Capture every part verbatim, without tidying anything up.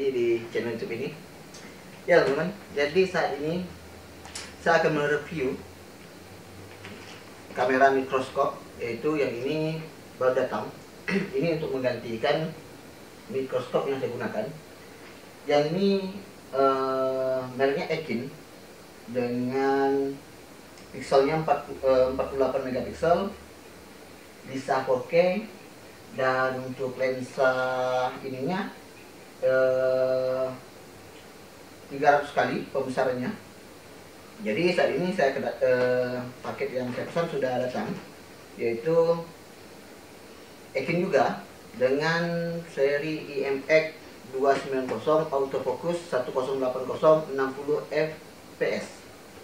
lagi di channel YouTube ini. Ya teman-teman, jadi saat ini saya akan mereview kamera mikroskop, yaitu yang ini baru datang. Ini untuk menggantikan mikroskop yang saya gunakan. Yang ini uh, mereknya Ekin dengan pixelnya empat puluh delapan megapiksel, bisa empat K, dan untuk lensa ininya eh, tiga ratus kali pembesarannya. Jadi saat ini saya eh, paket yang saya pesan sudah datang, yaitu Ekin juga dengan seri I M X dua sembilan nol autofocus sepuluh delapan nol enam puluh F P S.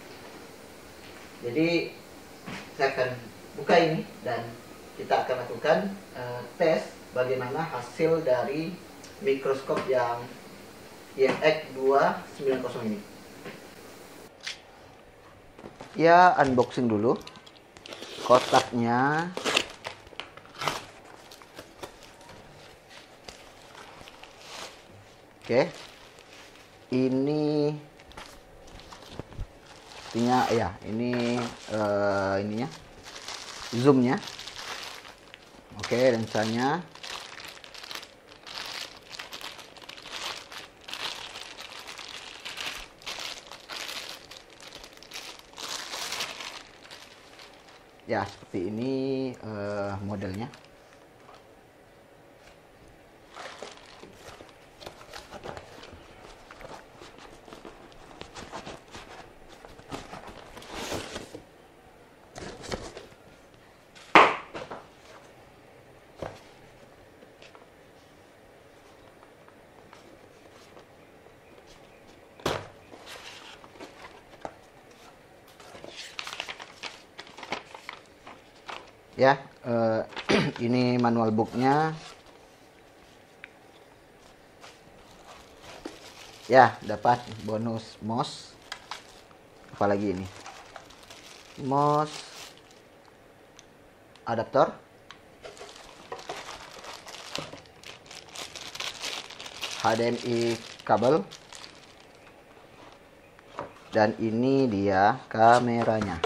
Jadi saya akan buka ini dan kita akan lakukan uh, tes bagaimana hasil dari mikroskop yang I M X dua sembilan nol ini. Ya, unboxing dulu kotaknya. Oke, ini artinya ya ini uh, ininya zoomnya. Oke, lensanya. Ya, seperti ini uh, modelnya. Ya, uh, ini manual booknya. Ya, dapat bonus mouse. Apalagi ini mouse adaptor, H D M I kabel, dan ini dia kameranya.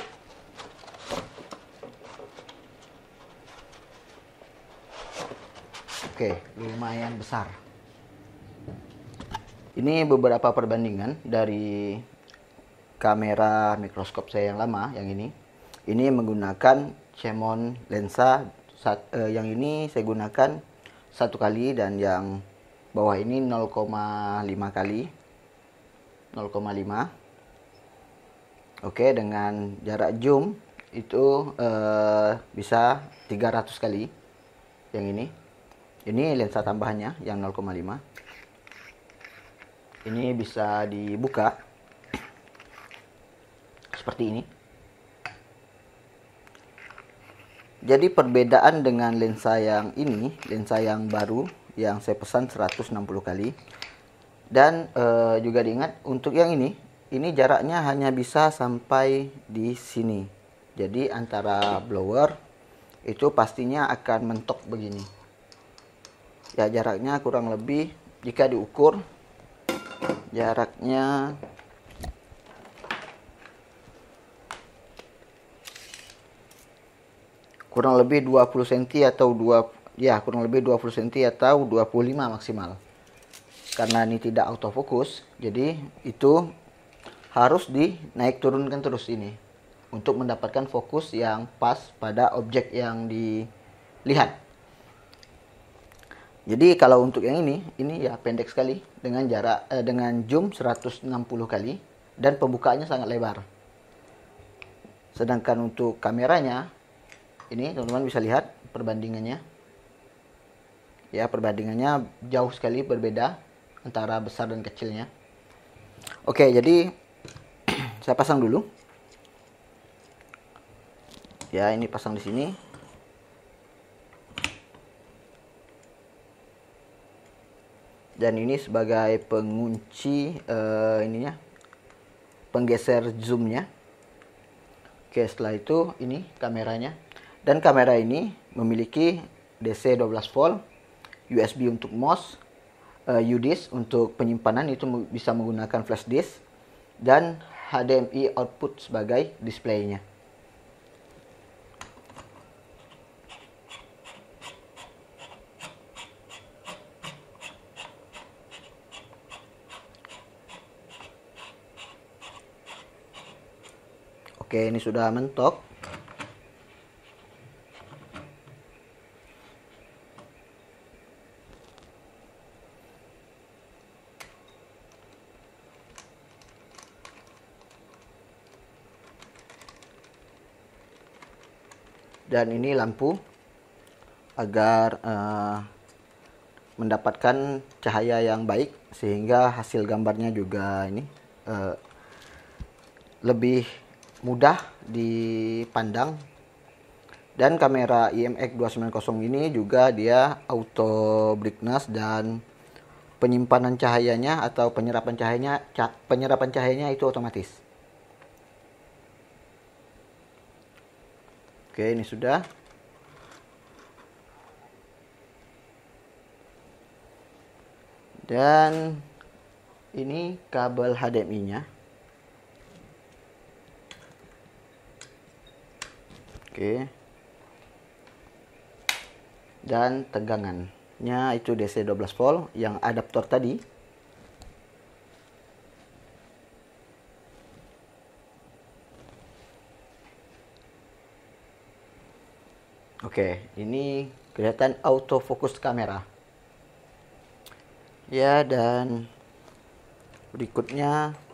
Oke, lumayan besar. Ini beberapa perbandingan dari kamera mikroskop saya yang lama, yang ini. Ini menggunakan Cemon lensa. Sat, eh, yang ini saya gunakan satu kali, dan yang bawah ini nol koma lima kali. nol koma lima. Oke, dengan jarak zoom itu eh, bisa tiga ratus kali. Yang ini. Ini lensa tambahannya yang nol koma lima. Ini bisa dibuka seperti ini. Jadi perbedaan dengan lensa yang ini, lensa yang baru yang saya pesan seratus enam puluh kali. Dan e, juga diingat untuk yang ini, ini jaraknya hanya bisa sampai di sini. Jadi antara blower itu pastinya akan mentok begini. Ya, jaraknya kurang lebih jika diukur jaraknya kurang lebih dua puluh sentimeter atau dua ya kurang lebih dua puluh sentimeter atau dua puluh lima maksimal. Karena ini tidak autofokus, jadi itu harus dinaik turunkan terus ini untuk mendapatkan fokus yang pas pada objek yang dilihat. Jadi kalau untuk yang ini, ini ya pendek sekali dengan jarak eh, dengan zoom seratus enam puluh kali, dan pembukaannya sangat lebar. Sedangkan untuk kameranya, ini teman-teman bisa lihat perbandingannya. Ya, perbandingannya jauh sekali berbeda antara besar dan kecilnya. Oke, jadi saya pasang dulu. Ya, ini pasang di sini. Dan ini sebagai pengunci uh, ininya, penggeser zoomnya. Oke, setelah itu ini kameranya. Dan kamera ini memiliki D C dua belas volt, U S B untuk mouse, uh, U disk untuk penyimpanan itu bisa menggunakan flash disk, dan H D M I output sebagai displaynya. Oke, ini sudah mentok. Dan ini lampu agar uh, mendapatkan cahaya yang baik sehingga hasil gambarnya juga ini uh, lebih mudah dipandang. Dan kamera I M X dua sembilan nol ini juga dia auto brightness, dan penyimpanan cahayanya atau penyerapan cahayanya cah, penyerapan cahayanya itu otomatis. Oke, ini sudah. Dan ini kabel H D M I-nya. Oke. Dan tegangannya itu D C dua belas volt yang adaptor tadi. Oke, ini kelihatan autofocus kamera. Ya, dan berikutnya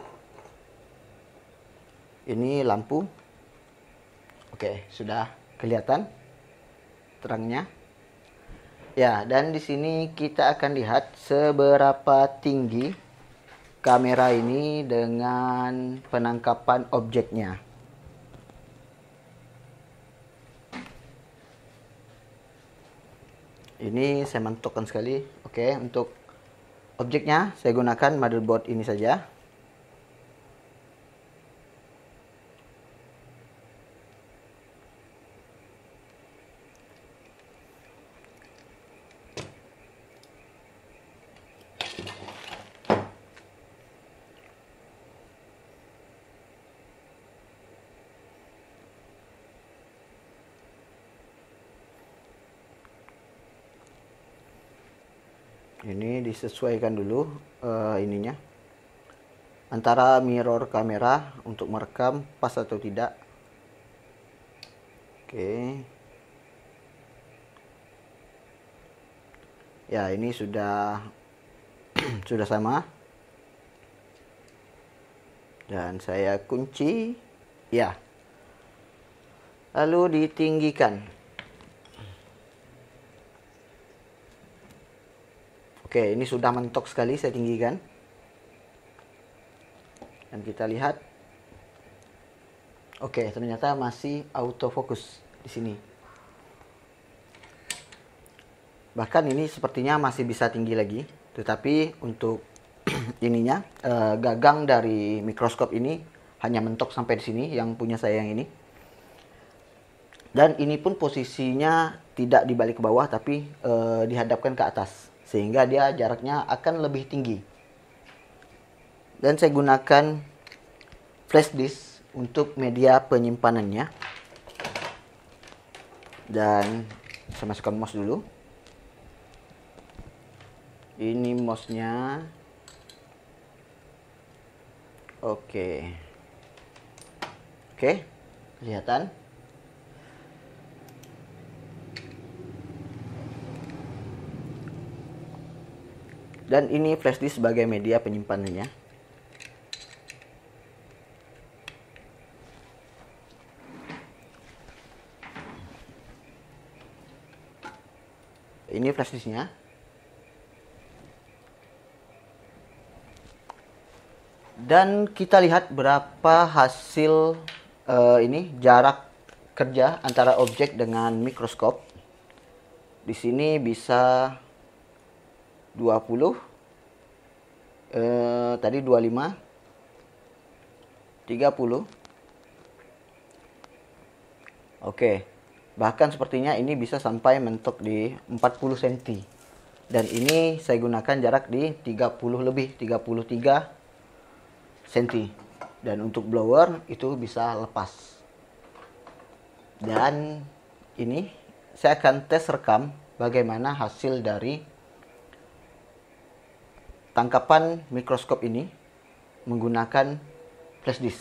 ini lampu. Oke, sudah kelihatan terangnya. Ya, dan di sini kita akan lihat seberapa tinggi kamera ini dengan penangkapan objeknya. Ini saya mantapkan sekali. Oke, untuk objeknya saya gunakan motherboard ini saja. Ini disesuaikan dulu uh, ininya antara mirror kamera untuk merekam pas atau tidak. Oke. Ya, ini sudah sudah sama. Dan saya kunci. Ya. Lalu ditinggikan. Oke, ini sudah mentok sekali saya tinggikan. Dan kita lihat. Oke, ternyata masih autofocus di sini. Bahkan ini sepertinya masih bisa tinggi lagi. Tetapi untuk ininya, eh, gagang dari mikroskop ini hanya mentok sampai di sini, yang punya saya yang ini. Dan ini pun posisinya tidak dibalik ke bawah, tapi eh, dihadapkan ke atas. Sehingga dia jaraknya akan lebih tinggi. Dan saya gunakan flash disk untuk media penyimpanannya. Dan saya masukkan mouse dulu. Ini mouse-nya. Oke. Oke, kelihatan. Dan ini flash disk sebagai media penyimpanannya. Ini flash disknya. Dan kita lihat berapa hasil uh, ini jarak kerja antara objek dengan mikroskop. Di sini bisa dua puluh, eh, tadi dua puluh lima, tiga puluh. Oke, bahkan sepertinya ini bisa sampai mentok di empat puluh sentimeter. Dan ini saya gunakan jarak di tiga puluh lebih, tiga puluh tiga sentimeter. Dan untuk blower itu bisa lepas. Dan ini saya akan tes rekam bagaimana hasil dari tangkapan mikroskop ini menggunakan flash disk.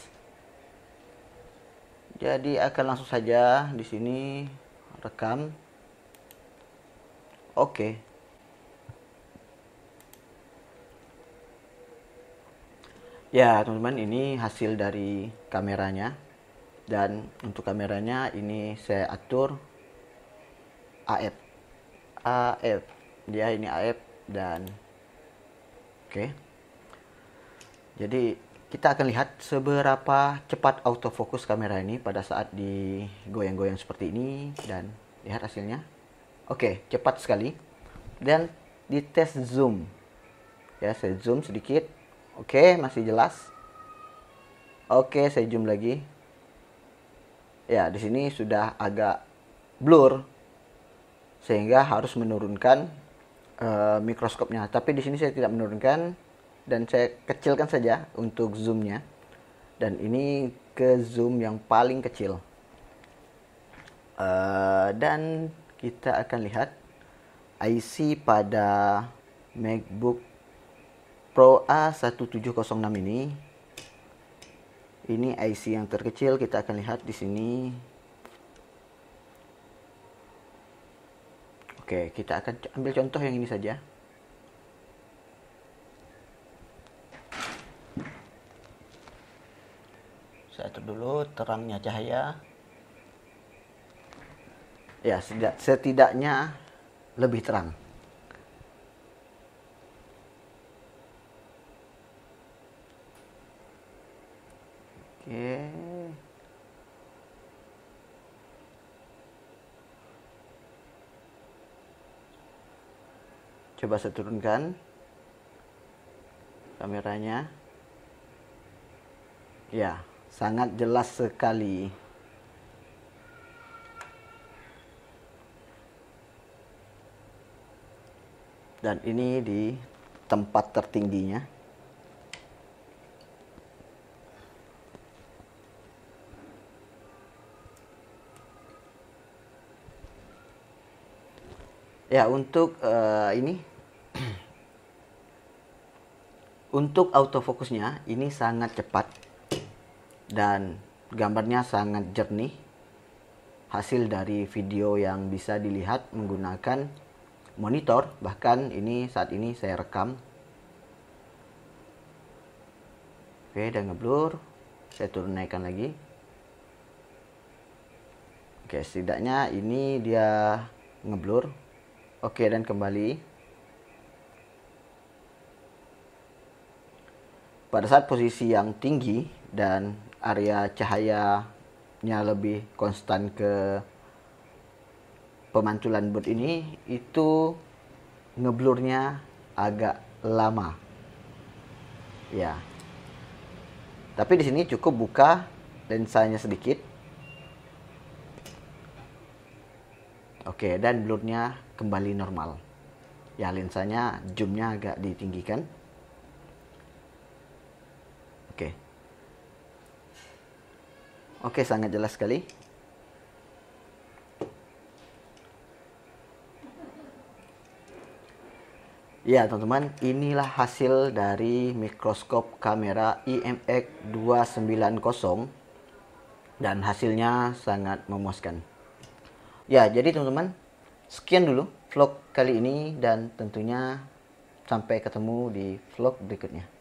Jadi akan langsung saja di sini rekam. Oke. Ya, teman-teman, ini hasil dari kameranya. Dan untuk kameranya ini saya atur A F. A F. Dia ini A F dan oke. Jadi kita akan lihat seberapa cepat autofocus kamera ini pada saat digoyang-goyang seperti ini, dan lihat hasilnya. Oke, cepat sekali. Dan di tes zoom. Ya, saya zoom sedikit. Oke, masih jelas. Oke, saya zoom lagi. Ya, di sini sudah agak blur sehingga harus menurunkan uh, mikroskopnya. Tapi di sini saya tidak menurunkan dan saya kecilkan saja untuk zoomnya. Dan ini ke zoom yang paling kecil. Uh, dan kita akan lihat I C pada MacBook Pro A tujuh belas nol enam ini. Ini I C yang terkecil, kita akan lihat di sini. Oke, kita akan ambil contoh yang ini saja. Saya atur dulu terangnya cahaya. Ya, setidaknya lebih terang. Oke. Coba saya turunkan kameranya. Ya, sangat jelas sekali. Dan ini di tempat tertingginya. Ya, untuk uh, ini untuk autofokusnya ini sangat cepat dan gambarnya sangat jernih. Hasil dari video yang bisa dilihat menggunakan monitor. Bahkan ini saat ini saya rekam. Oke, dan ngeblur. Saya turun naikkan lagi. Oke, setidaknya ini dia ngeblur. Oke, dan kembali. Pada saat posisi yang tinggi dan area cahayanya lebih konstan ke pemantulan boot ini, itu ngeblurnya agak lama. Ya. Tapi di sini cukup buka lensanya sedikit. Oke, dan blurnya kembali normal. Ya, lensanya zoomnya agak ditinggikan. Oke. Oke, sangat jelas sekali. Ya, teman-teman, inilah hasil dari mikroskop kamera I M X dua sembilan nol dan hasilnya sangat memuaskan. Ya, jadi teman-teman, sekian dulu vlog kali ini dan tentunya sampai ketemu di vlog berikutnya.